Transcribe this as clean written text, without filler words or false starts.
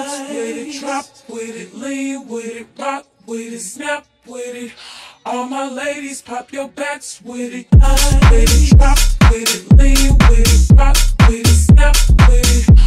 with it, drop with it, lean with it, rock with it, snap with it. All my ladies, pop your backs with it. With it, drop with it, lean with it, rock with it, snap with it.